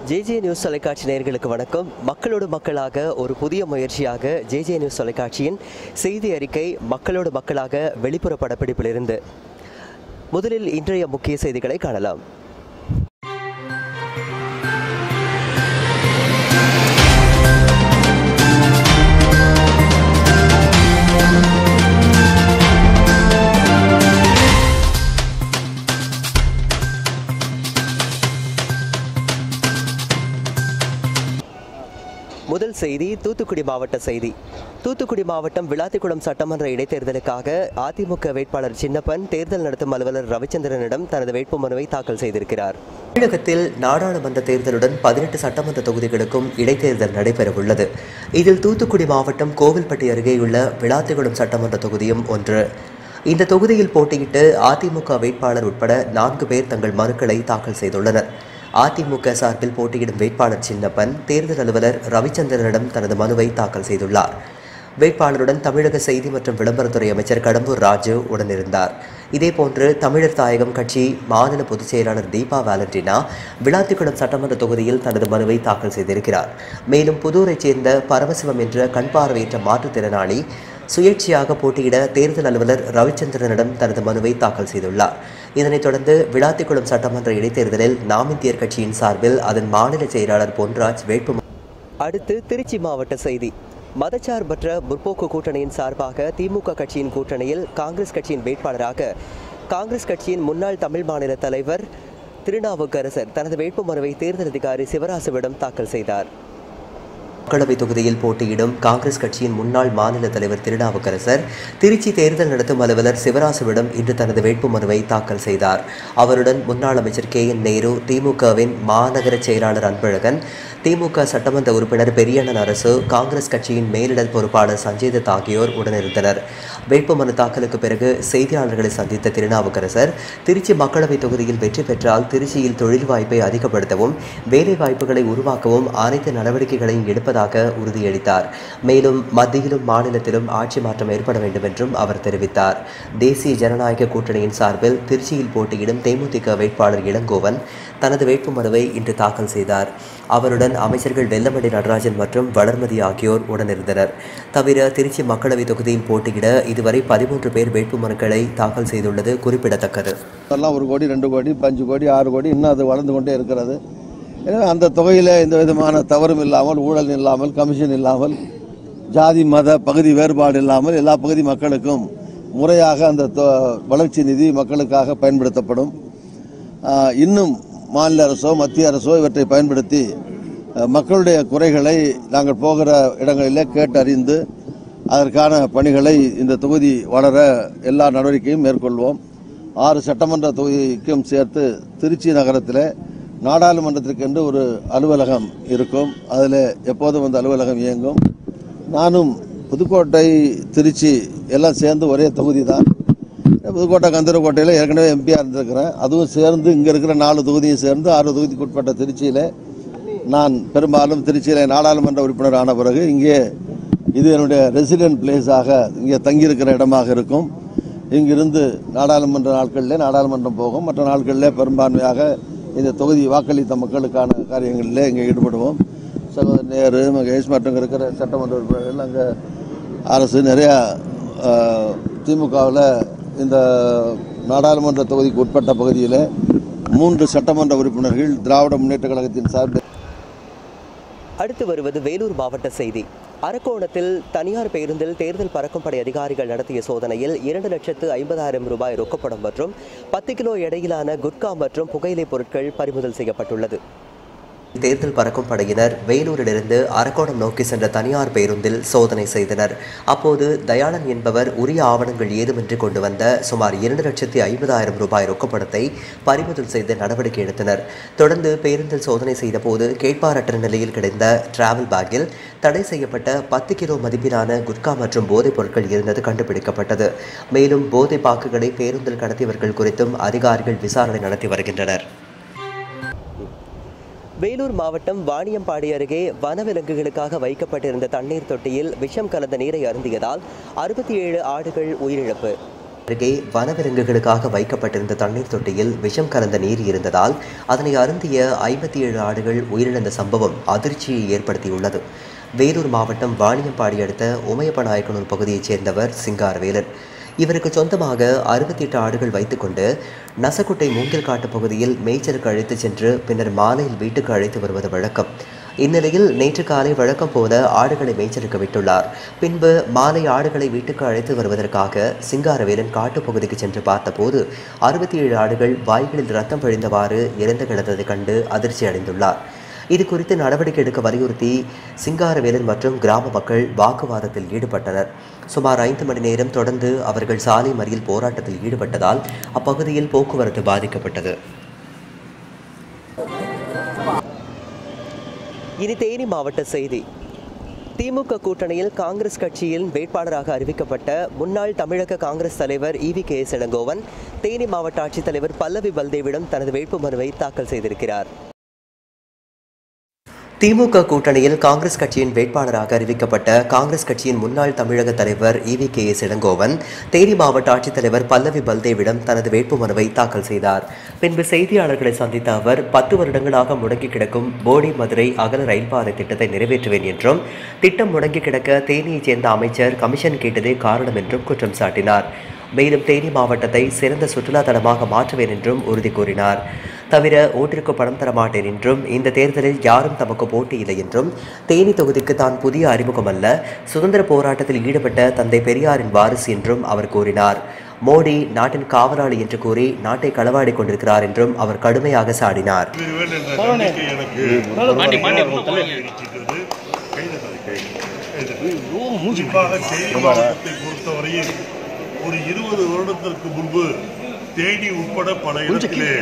JJ news தொலைக்காட்சி நேயர்களுக்கு வணக்கம். மக்களோடு மக்களாக ஒரு புதிய முயற்சியாக ஜேஜே நியூஸ் தொலைக்காட்சியின் செய்தி அறிக்கை மக்களோடு மக்களாக வெளிப்புற படப்பிடிப்பிலிருந்து. முதலில் இன்றைய முக்கிய செய்திகளை காணலாம். முதல் செய்தி தூத்துக்குடி மாவட்ட செய்தி. தூத்துக்குடி மாவட்டம் விளாத்திக்குளம் சட்டமன்ற இடைத்தேர்தலுக்காக அதிமுக வேட்பாளர் சின்னப்பன் தேர்தல் நடத்தும் அலுவலர் ரவிச்சந்திரனிடம் தனது வேட்புமனுவை தாக்கல் செய்திருக்கிறார். தமிழகத்தில் நாடாளுமன்ற தேர்தலுடன் 18 சட்டமன்ற தொகுதிகளுக்கும் இடைத்தேர்தல் நடைபெறவுள்ளது. இதில் தூத்துக்குடி மாவட்டம் கோவில்பட்டி அருகேயுள்ள விளாத்திக்குளம் சட்டமன்ற தொகுதியும் ஒன்று. இந்த தொகுதியில் போட்டியிட்டு அதிமுக வேட்பாளர் உட்பட 4 பேர் தங்கள் மனுக்களை தாக்கல் செய்துள்ளனர். அதிமுக சார்பில் போட்டியிடும் வேட்பாளர் சின்னப்பன் தேர்தல் அலுவலர் ரவிச்சந்திரனிடம் தனது மனுவை தாக்கல் செய்துள்ளார். வேட்பாளருடன் தமிழக செய்தி மற்றும் விளம்பரத்துறை அமைச்சர் கடம்பூர் ராஜு உடனிருந்தார். இதேபோன்று தமிழர் தாயகம் கட்சி மாநில பொதுச் செயலாளர் தீபா வேலண்டினா விளாத்திக்குளம் சட்டமன்ற தொகுதியில் தனது மனுவை தாக்கல் செய்திருக்கிறார். மேலும் புதூரைச் சேர்ந்த பரமசிவம் என்ற கண் பார்வையற்ற மாற்றுத்திறனாளி சுயேட்சையாக போட்டியிட தேர்தல் அலுவலர் ரவிச்சந்திரனிடம் தனது மனுவை தாக்கல் செய்துள்ளார். இதனைத் தொடர்ந்து விளாத்திக்குளம் சட்டமன்ற இடைத்தேர்தலில் நாம் இந்தியர் கட்சியின் சார்பில் அதன் மாநில செயலாளர் பொன்ராஜ் வேட்புமனு. அடுத்து திருச்சி மாவட்ட செய்தி. மதச்சார்பற்ற முற்போக்கு கூட்டணியின் சார்பாக திமுக கட்சியின் கூட்டணியில் காங்கிரஸ் கட்சியின் வேட்பாளராக காங்கிரஸ் கட்சியின் முன்னாள் தமிழ் மாநில தலைவர் திருநாவுக்கரசர் தனது வேட்புமனுவை தேர்தல் அதிகாரி சிவராசுவிடம் தாக்கல் செய்தார். மக்களவை தொகுதியில் போட்டியிடும் காங்கிரஸ் கட்சியின் முன்னாள் மாநில தலைவர் திருநாவுக்கரசர் திருச்சி தேர்தல் நடத்தும் அலுவலர் சிவராசுவிடம் இன்று தனது வேட்புமனுவை தாக்கல் செய்தார். அவருடன் முன்னாள் அமைச்சர் KN நேரு, திமுகவின் மாநகர செயலாளர் அன்பழகன், திமுக சட்டமன்ற உறுப்பினர் பெரியண்ணன் அரசு, காங்கிரஸ் கட்சியின் மேலிடல் பொறுப்பாளர் சஞ்சய் தத் ஆகியோர் உடனிருந்தனர். வேட்புமனு தாக்கலுக்கு பிறகு செய்தியாளர்களை சந்தித்த திருநாவுக்கரசர் திருச்சி மக்களவை தொகுதியில் வெற்றி பெற்றால் திருச்சியில் தொழில் வாய்ப்பை அதிகப்படுத்தவும் வேலை வாய்ப்புகளை உருவாக்கவும் அனைத்து நடவடிக்கைகளையும் எடுப்பதாக உறுதியளித்தார். மேலும் மத்தியிலும் மாநிலத்திலும் ஆட்சி மாற்றம் ஏற்பட வேண்டும் என்றும் அவர் தெரிவித்தார். தேசிய ஜனநாயக கூட்டணியின் சார்பில் திருச்சியில் போட்டியிடும் தேமுதிக வேட்பாளர் இளங்கோவன் தனது வேட்புமனுவை இன்று தாக்கல் செய்தார். அவருடன் அமைச்சர்கள் வெல்லமண்டி நடராஜன் மற்றும் வளர்மதி ஆகியோர் உடனிருந்தனர். தவிர திருச்சி மக்களவை தொகுதியில் போட்டியிட இதுவரை 13 பேர் வேட்புமனுக்களை தாக்கல் செய்துள்ளது குறிப்பிடத்தக்கது. 1 கோடி 2 கோடி 5 கோடி 6 கோடி இன்னும் அது வளர்ந்து கொண்டே இருக்கிறது. எனவே அந்த தொகையில் எந்த விதமான தவறும் இல்லாமல், ஊழல் இல்லாமல், கமிஷன் இல்லாமல், ஜாதி மத பகுதி வேறுபாடு இல்லாமல் எல்லா பகுதி மக்களுக்கும் முறையாக அந்த வளர்ச்சி நிதி மக்களுக்காக பயன்படுத்தப்படும். இன்னும் மாநில அரசோ மத்திய அரசோ இவற்றை பயன்படுத்தி மக்களுடைய குறைகளை நாங்கள் போகிற இடங்களிலே கேட்டறிந்து அதற்கான பணிகளை இந்த தொகுதி வளர எல்லா நடவடிக்கையும் மேற்கொள்வோம். 6 சட்டமன்ற தொகுதிக்கும் சேர்த்து திருச்சி நகரத்தில் நாடாளுமன்றத்திற்கென்று ஒரு அலுவலகம் இருக்கும். அதில் எப்போதும் அந்த அலுவலகம் இயங்கும். நானும் புதுக்கோட்டை திருச்சி எல்லாம் சேர்ந்து ஒரே தொகுதி தான். புதுக்கோட்டை கந்தரக்கோட்டையில் ஏற்கனவே எம்பியாக இருந்திருக்கிறேன். அதுவும் சேர்ந்து இங்கே இருக்கிற 4 தொகுதியும் சேர்ந்து 6 தொகுதிக்கு உட்பட்ட திருச்சியில் நான் பெரும்பாலும் திருச்சியில் நாடாளுமன்ற உறுப்பினர் ஆன பிறகு இங்கே இது என்னுடைய ரெசிடென்ட் பிளேஸாக இங்கே தங்கியிருக்கிற இடமாக இருக்கும். இங்கிருந்து நாடாளுமன்ற நாட்களில் நாடாளுமன்றம் போகும். மற்ற நாட்களில் பெரும்பான்மையாக இந்த தொகுதி வாக்களித்த மக்களுக்கான காரியங்களில் இங்கே ஈடுபடுவோம். சகோதரர் நேரு, மகேஷ் மற்றும் இருக்கிற சட்டமன்ற உறுப்பினர்கள் அங்கே அரசு நிறையா திமுகவில் இந்த நாடாளுமன்ற தொகுதிக்கு உட்பட்ட பகுதியில் 3 சட்டமன்ற உறுப்பினர்கள் திராவிட முன்னேற்ற கழகத்தின் சார்பில். அடுத்து வருவது வேலூர் மாவட்ட செய்தி. அரக்கோணத்தில் தனியார் பேருந்தில் தேர்தல் பறக்கும் படை அதிகாரிகள் நடத்திய சோதனையில் 2,50,000 ரூபாய் ரொக்கப்படம் மற்றும் 10 கிலோ எடையிலான குட்கா மற்றும் புகையிலை பொருட்கள் பறிமுதல் செய்யப்பட்டுள்ளது. தேர்தல் பறக்கும் படையினர் வேலூரிலிருந்து அரக்கோணம் நோக்கி சென்ற தனியார் பேருந்தில் சோதனை செய்தனர். அப்போது தயாளன் என்பவர் உரிய ஆவணங்கள் ஏதுமின்றி கொண்டு வந்த சுமார் 2,50,000 ரூபாய் ரொக்கப்படத்தை பறிமுதல் செய்து நடவடிக்கை எடுத்தனர். தொடர்ந்து பேருந்தில் சோதனை செய்த போது கேட்பாரற்ற நிலையில் கிடந்த டிராவல் பேக்கில் தடை செய்யப்பட்ட 10 கிலோ மதிப்பிலான குட்கா மற்றும் போதைப் பொருட்கள் இருந்தது கண்டுபிடிக்கப்பட்டது. மேலும் போதை பாக்குகளை பேருந்தில் கடத்தியவர்கள் குறித்தும் அதிகாரிகள் விசாரணை நடத்தி வருகின்றனர். வேலூர் மாவட்டம் வாணியம்பாடி அருகே வனவிலங்குகளுக்காக வைக்கப்பட்டிருந்த தண்ணீர் தொட்டியில் விஷம் கலந்த நீரை அருந்தியதால் 67 ஆடுகள் உயிரிழப்பு. அருகே வனவிலங்குகளுக்காக வைக்கப்பட்டிருந்த தண்ணீர் தொட்டியில் விஷம் கலந்த நீர் இருந்ததால் அதனை அருந்திய 57 ஆடுகள் உயிரிழந்த சம்பவம் அதிர்ச்சியை ஏற்படுத்தியுள்ளது. வேலூர் மாவட்டம் வாணியம்பாடி அடுத்த உமையப்பநாயக்கனூர் பகுதியைச் சேர்ந்தவர் சிங்காரவேலன். இவருக்கு சொந்தமாக 68 ஆடுகள் வைத்துக்கொண்டு நசக்குட்டை மூங்கில்காட்டு பகுதியில் மேய்ச்சலுக்கு அழைத்துச் சென்று பின்னர் மாலையில் வீட்டுக்கு அழைத்து வருவது வழக்கம். இந்நிலையில் நேற்று காலை வழக்கம் போல ஆடுகளை மேய்ச்சலுக்கு விட்டுள்ளார். பின்பு மாலை ஆடுகளை வீட்டுக்கு அழைத்து வருவதற்காக சிங்காரவேலன் காட்டுப்பகுதிக்கு சென்று பார்த்தபோது 67 ஆடுகள் வாய்களில் ரத்தம் வழிந்தவாறு இறந்து கிடந்ததை கண்டு அதிர்ச்சி அடைந்துள்ளார். இது குறித்து நடவடிக்கை எடுக்க வலியுறுத்தி சிங்காரவேலன் மற்றும் கிராம மக்கள் வாக்குவாதத்தில் ஈடுபட்டனர். சுமார் 5 மணி நேரம் தொடர்ந்து அவர்கள் சாலை மறியல் போராட்டத்தில் ஈடுபட்டதால் அப்பகுதியில் போக்குவரத்து பாதிக்கப்பட்டது. இனி தேனி மாவட்ட செய்தி. திமுக கூட்டணியில் காங்கிரஸ் கட்சியின் வேட்பாளராக அறிவிக்கப்பட்ட முன்னாள் தமிழக காங்கிரஸ் தலைவர் EVKS இளங்கோவன் தேனி மாவட்ட ஆட்சித்தலைவர் பல்லவி பல்தேவிடம் தனது வேட்புமனுவை தாக்கல் செய்திருக்கிறார். திமுக கூட்டணியில் காங்கிரஸ் கட்சியின் வேட்பாளராக அறிவிக்கப்பட்ட காங்கிரஸ் கட்சியின் முன்னாள் தமிழக தலைவர் EVKS இளங்கோவன் தேனி மாவட்ட ஆட்சித்தலைவர் பல்லவி பல்தேவிடம் தனது வேட்புமனுவை தாக்கல் செய்தார். பின்பு செய்தியாளர்களை சந்தித்த அவர் 10 வருடங்களாக முடங்கி கிடக்கும் போடி மதுரை அகல ரயில் பாதை திட்டத்தை நிறைவேற்றுவேன் என்றும் திட்டம் முடங்கி கிடக்க தேனியைச் சேர்ந்த அமைச்சர் கமிஷன் கேட்டதே காரணம் என்றும் குற்றம் சாட்டினார். மேலும் தேனி மாவட்டத்தை சிறந்த சுற்றுலா தலமாக மாற்றுவேன் என்றும் உறுதி கூறினார். தவிர ஓட்டிற்கு பணம் தரமாட்டேன் என்றும் இந்த தேர்தலில் யாரும் தமக்கு போட்டி இல்லை என்றும் தேனி தொகுதிக்கு தான் புதிய அறிமுகம் அல்ல, சுதந்திர போராட்டத்தில் ஈடுபட்ட தந்தை பெரியாரின் வாரிசு என்றும் அவர் கூறினார். மோடி நாட்டின் காவலாளி என்று கூறி நாட்டை களவாடி கொண்டிருக்கிறார் என்றும் அவர் கடுமையாக சாடினார். ஒரு 20 வருடத்திற்கு முன்பு தேனி உட்பட பல இடத்திலே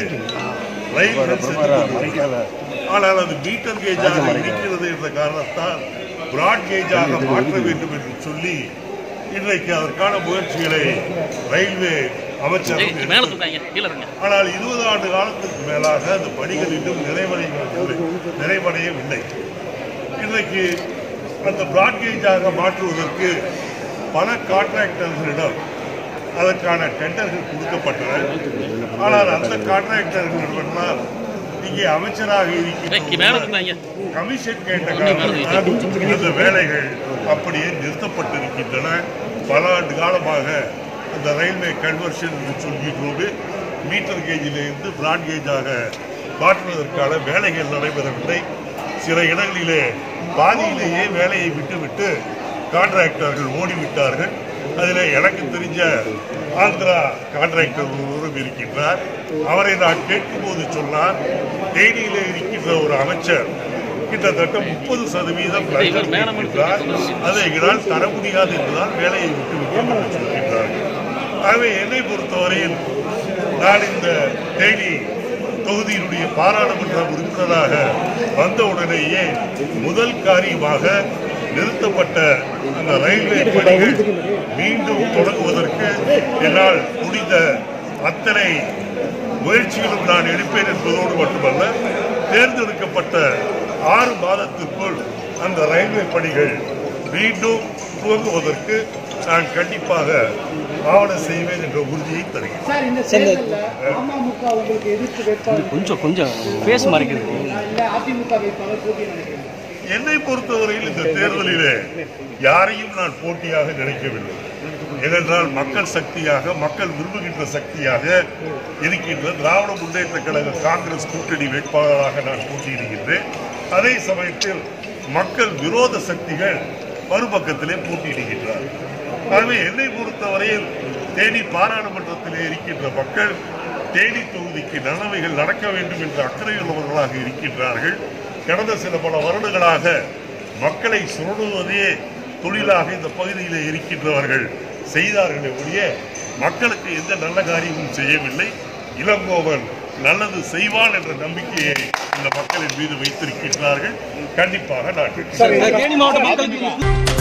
ஆனால் அது மீட்டர் கேஜாக இருக்கிறது என்ற காரணத்தால் பிராட் கேஜாக மாற்ற வேண்டும் என்று சொல்லி இன்றைக்கு அதற்கான முயற்சிகளை ரயில்வே அமைச்சர் ஆனால் 20 ஆண்டு காலத்துக்கு மேலாக அந்த பணிகள் இன்னும் நிறைவடையவில்லை. இன்றைக்கு அந்த பிராட் கேஜாக மாற்றுவதற்கு பல கான்ட்ராக்டர்களிடம் அதற்கான டெண்டர்கள் கொடுக்கப்பட்டன. ஆனால் அந்த கான்ட்ராக்டர்கள் இங்கே அமைச்சராக இருக்கிற கமிஷன் கேட்ட காரணத்தால் இந்த வேலைகள் அப்படியே நிறுத்தப்பட்டிருக்கின்றன. பல ஆண்டு காலமாக அந்த ரயில்வே கன்வர்ஷன் என்று சொல்கிறோடு மீட்டர் கேஜிலிருந்து பிராட் கேஜாக மாற்றுவதற்கான வேலைகள் நடைபெறவில்லை. சில இடங்களிலே பாதியிலேயே வேலையை விட்டுவிட்டு கான்ட்ராக்டர்கள் ஓடிவிட்டார்கள். அதில் எனக்கு தெரிஞ்ச ஆந்திரா கான்ட்ராக்டர் ஒருவரும் இருக்கின்றார். அவரை நான் கேட்கும்போது சொன்னார், தேனியிலே இருக்கின்ற ஒரு அமைச்சர் கிட்டத்தட்ட 30% அதை எங்களால் தர முடியாது என்றுதான் வேலையை விட்டுவிட்டோம் என்று சொல்கின்றார்கள். ஆகவே என்னை பொறுத்தவரையில் நான் இந்த தேனி தொகுதியினுடைய பாராளுமன்ற உறுப்பினராக வந்தவுடனேயே முதல் காரியமாக நிறுத்தப்பட்ட அந்த ரயில்வே பணிகள் மீண்டும் தொடங்குவதற்கு என்னால் முடிந்த அத்தனை முயற்சிகளும் நான் எடுப்பேன் என்பதோடு மட்டுமல்ல, தேர்ந்தெடுக்கப்பட்ட 6 மாதத்திற்குள் அந்த ரயில்வே பணிகள் மீண்டும் துவங்குவதற்கு நான் கண்டிப்பாக ஆவணம் செய்வேன் என்ற உறுதியை தருகிறேன். என்னை பொறுத்தவரையில் இந்த தேர்தலிலே யாரையும் நான் போட்டியாக நினைக்கவில்லை. ஏனென்றால் மக்கள் சக்தியாக, மக்கள் விரும்புகின்ற சக்தியாக இருக்கின்ற திராவிட முன்னேற்ற கழக காங்கிரஸ் கூட்டணி வேட்பாளராக நான் போட்டியிடுகின்றேன். அதே சமயத்தில் மக்கள் விரோத சக்திகள் மறுபக்கத்திலே போட்டியிடுகின்றார்கள். ஆகவே என்னை பொறுத்தவரையில் தேனி பாராளுமன்றத்திலே இருக்கின்ற மக்கள் தேனி தொகுதிக்கு நன்மைகள் நடக்க வேண்டும் என்ற அக்கறையுள்ளவர்களாக இருக்கின்றார்கள். கடந்த பல வருடங்களாக மக்களை சுரண்டுவதே தொழிலாக இந்த பகுதியில் இருக்கின்றவர்கள் செய்தார்களே ஒழிய மக்களுக்கு எந்த நல்ல காரியமும் செய்யவில்லை. இளங்கோவன் நல்லது செய்வான் என்ற நம்பிக்கையை இந்த மக்களின் மீது வைத்திருக்கின்றார்கள். கண்டிப்பாக நான்